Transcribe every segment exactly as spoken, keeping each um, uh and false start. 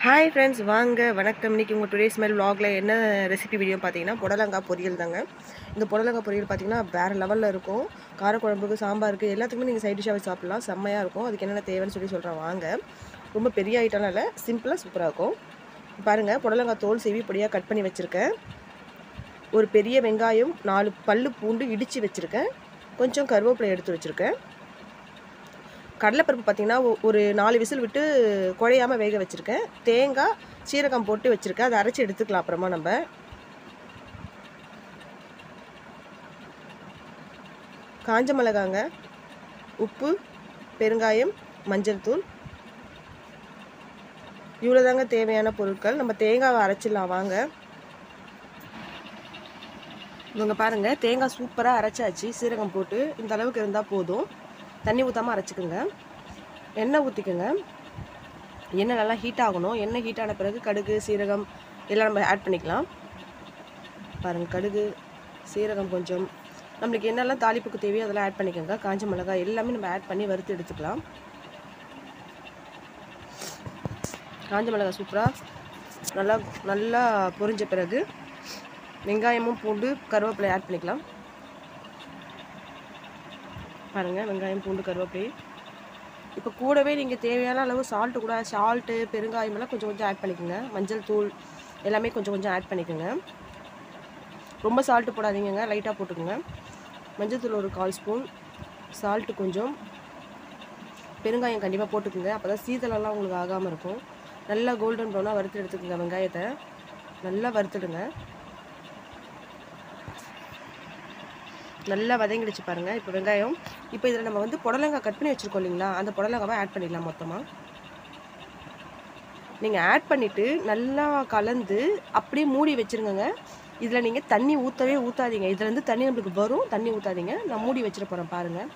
Hi friends, வாங்க வணக்கம். இன்றைக்கி உங்கள் டுடே ஸ்மெல் vlogல என்ன ரெசிபி வீடியோ பார்த்தீங்கன்னா புடலங்காய் பொரியல் தாங்க. இந்த புடலங்காய் பொரியல் பார்த்தீங்கன்னா வேறு லெவலில் இருக்கும். காரக்குழம்புக்கு, சாம்பாருக்கு எல்லாத்துக்குமே நீங்கள் சைட் டிஷ்ஷாகவே சாப்பிட்லாம். செம்மையாக இருக்கும். அதுக்கு என்னென்ன தேவைன்னு சொல்லி சொல்கிறேன் வாங்க. ரொம்ப பெரிய ஐட்டம்லாம் இல்லை, சிம்பிளாக சூப்பராக இருக்கும். பாருங்கள், புடலங்காய் தோல் சீவி பொடியாக கட் பண்ணி வச்சுருக்கேன். ஒரு பெரிய வெங்காயம், நாலு பல்லு பூண்டு இடித்து வச்சுருக்கேன். கொஞ்சம் கருவேப்பிலை எடுத்து வச்சுருக்கேன். கடலைப்பருப்பு பார்த்திங்கன்னா ஒரு நாலு விசில் விட்டு குழையாமல் வேக வச்சுருக்கேன். தேங்காய், சீரகம் போட்டு வச்சுருக்கேன். அதை அரைச்சி எடுத்துக்கலாம் அப்புறமா. நம்ம காஞ்ச மிளகாங்க, உப்பு, பெருங்காயம், மஞ்சள் தூள், இவ்வளோ தாங்க தேவையான பொருட்கள். நம்ம தேங்காவை அரைச்சிடலாம் வாங்க. இவங்க பாருங்கள், தேங்காய் சூப்பராக அரைச்சாச்சு. சீரகம் போட்டு இந்த அளவுக்கு இருந்தால் போதும். தண்ணி ஊற்றாமல் அரைச்சிக்கோங்க. எண்ணெய் ஊற்றிக்கோங்க. எண்ணெய் நல்லா ஹீட் ஆகணும். எண்ணெய் ஹீட் ஆன பிறகு கடுகு, சீரகம் எல்லாம் நம்ம ஆட் பண்ணிக்கலாம். பாருங்கள், கடுகு, சீரகம் கொஞ்சம் நம்மளுக்கு என்னெல்லாம் தாளிப்புக்கு தேவையோ அதெல்லாம் ஆட் பண்ணிக்கோங்க. காஞ்ச மிளகாய் எல்லாமே நம்ம ஆட் பண்ணி வறுத்து எடுத்துக்கலாம். காஞ்ச மிளகாய் சூப்பராக நல்லா நல்லா பொரிஞ்ச பிறகு வெங்காயமும் பூண்டு கருவேப்பிலை ஆட் பண்ணிக்கலாம். பாருங்கள், வெங்காயம், பூண்டு, கருவேப்பிலை. இப்போ கூடவே நீங்கள் தேவையான அளவு சால்ட்டு கூட சால்ட்டு பெருங்காயமெல்லாம் கொஞ்சம் கொஞ்சம் ஆட் பண்ணிக்கோங்க. மஞ்சள் தூள் எல்லாமே கொஞ்சம் கொஞ்சம் ஆட் பண்ணிக்கோங்க. ரொம்ப சால்ட்டு போடாதீங்க, லைட்டாக போட்டுக்கோங்க. மஞ்சள் தூள் ஒரு கால் ஸ்பூன், சால்ட்டு கொஞ்சம், பெருங்காயம் கண்டிப்பாக போட்டுக்கோங்க. அப்போ தான் சீதளெல்லாம் உங்களுக்கு ஆகாமல் இருக்கும். நல்லா கோல்டன் ப்ரௌனாக வறுத்து எடுத்துக்கோங்க. வெங்காயத்தை நல்லா வறுத்துடுங்க. நல்லா வதங்கிடுச்சு பாருங்கள். இப்போ வெங்காயம், இப்போ இதில் நம்ம வந்து புடலங்காய் கட் பண்ணி வச்சுருக்கோம் இல்லைங்களா, அந்த புடலங்காவை ஆட் பண்ணிடலாம் மொத்தமாக. நீங்கள் ஆட் பண்ணிவிட்டு நல்லா கலந்து அப்படியே மூடி வச்சுருங்க. இதில் நீங்கள் தண்ணி ஊற்றவே ஊற்றாதீங்க. இதில் இருந்து தண்ணி நம்மளுக்கு வரும், தண்ணி ஊற்றாதீங்க. நான் மூடி வச்சுட்டு போகிறேன் பாருங்கள்.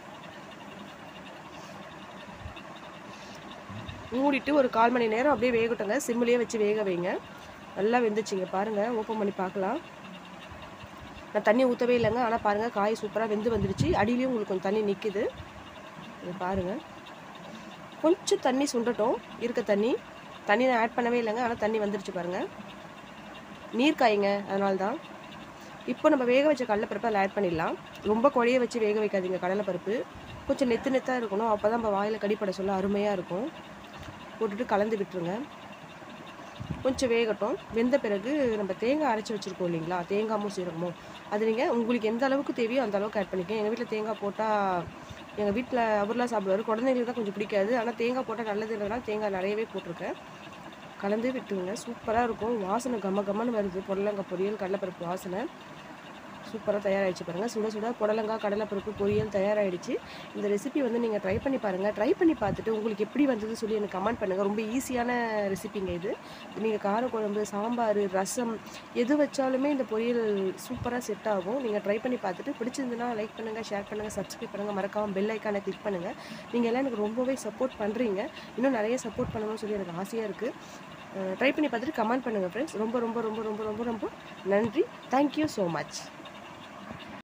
மூடிட்டு ஒரு கால் மணி நேரம் அப்படியே வேகட்டுங்க. சிம்மிலேயே வச்சு வேக வைங்க. நல்லா வெந்துச்சிங்க பாருங்கள். ஓப்பன் பண்ணி பார்க்கலாம். நான் தண்ணி ஊற்றவே இல்லைங்க. ஆனால் பாருங்கள், காய் சூப்பராக வெந்து வந்துடுச்சு. அடியிலையும் உங்களுக்கு கொஞ்சம் தண்ணி நிற்குது. இது பாருங்கள். கொஞ்சம் தண்ணி சுண்டட்டும். இருக்க தண்ணி தண்ணி நான் ஆட் பண்ணவே இல்லைங்க. ஆனால் தண்ணி வந்துடுச்சு பாருங்கள். நீர் காய்ங்க, அதனால தான். இப்போ நம்ம வேக வச்ச கடலைப்பருப்பு அதில் ஆட் பண்ணிடலாம். ரொம்ப குழைய வச்சு வேக வைக்காதீங்க. கடலைப்பருப்பு கொஞ்சம் நெத்து நெத்தாக இருக்கணும். அப்போ தான் நம்ம வாயில் கடிப்பட சொல்ல அருமையாக இருக்கும். போட்டுட்டு கலந்து விட்டுருங்க. கொஞ்சம் வேகட்டும். வெந்த பிறகு நம்ம தேங்காய் அரைச்சி வச்சுருக்கோம் இல்லைங்களா, தேங்காயும் சீரகமும், அது நீங்கள் உங்களுக்கு எந்த அளவுக்கு தேவையோ அந்த அளவுக்கு ஆட் பண்ணிக்கோங்க. எங்கள் வீட்டில் தேங்காய் போட்டால் எங்கள் வீட்டில் அவர்லாம் சாப்பிடுவார். குழந்தைங்களுக்கு தான் கொஞ்சம் பிடிக்காது. ஆனால் தேங்காய் போட்டால் நல்லது இல்லைனா தேங்காய் நிறையவே போட்டிருக்கேன். கலந்து விட்டுருங்க. சூப்பராக இருக்கும். வாசனை கம்ம கம்மன்னு வருது. புடலங்காய் பொரியல், கடலைப்பருப்பு வாசனை சூப்பராக தயாராகிடுச்சு பாருங்கள். சுட சுட புடலங்காய் கடலைப்பருப்பு பொரியல் தயாராகிடுச்சு. இந்த ரெசிபி வந்து நீங்கள் ட்ரை பண்ணி பாருங்கள். ட்ரை பண்ணி பார்த்துட்டு உங்களுக்கு எப்படி வந்தது சொல்லி எனக்கு கமெண்ட் பண்ணுங்கள். ரொம்ப ஈஸியான ரெசிபிங்க இது. நீங்கள் காரக்குழம்பு, சாம்பார், ரசம் எது வச்சாலுமே இந்த பொரியல் சூப்பராக செட் ஆகும். நீங்கள் ட்ரை பண்ணி பார்த்துட்டு பிடிச்சிருந்துன்னா லைக் பண்ணுங்கள், ஷேர் பண்ணுங்கள், சப்ஸ்கிரைப் பண்ணுங்கள். மறக்காமல் பெல் ஐக்கானை கிளிக் பண்ணுங்கள். நீங்கள் எல்லாம் எனக்கு ரொம்பவே சப்போர்ட் பண்ணுறீங்க. இன்னும் நிறைய சப்போர்ட் பண்ணணும்னு சொல்லி எனக்கு ஆசையாக இருக்குது. ட்ரை பண்ணி பார்த்துட்டு கமெண்ட் பண்ணுங்கள் ஃப்ரெண்ட்ஸ். ரொம்ப ரொம்ப ரொம்ப ரொம்ப ரொம்ப ரொம்ப நன்றி. Thank you so much.